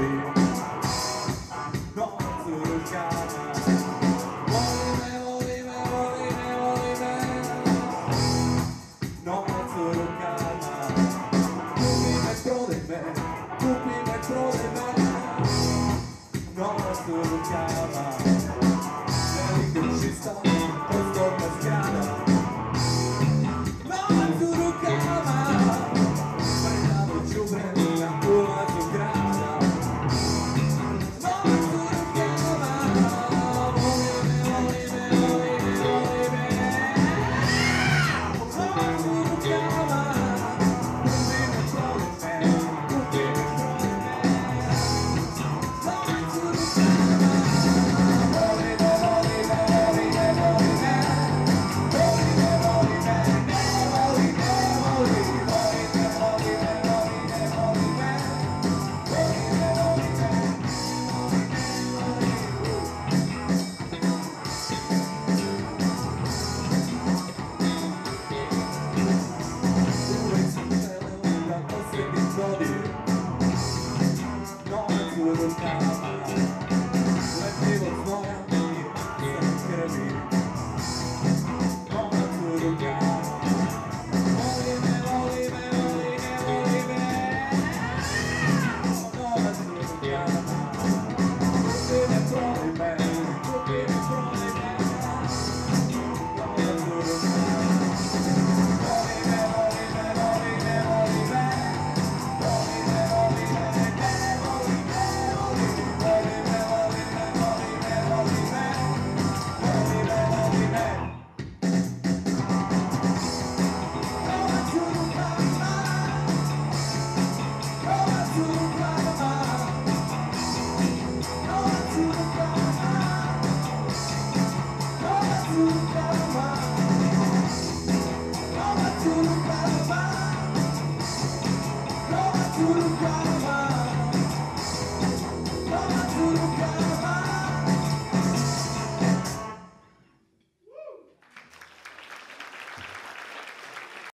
novac u rukama. Voli me, voli me, voli me, voli me, novac u rukama. Kupi me, prodaj me, kupi me, prodaj me, novac u rukama. Velika čista, poslovna zgrada, novac u rukama. Prljavo đubre na ulazu grada, novac u rukama. Voli me, voli me, voli me, voli me, novac u rukama. Kupi me, prodaj me, kupi me, prodaj me, novac u rukama. Voli me, voli me, voli me, voli me, voli me, voli me, ne voli me, voli, voli me, voli me, voli me, voli me, voli me, voli me, uvek sam želeo da osjetim dodir, novac u rukama.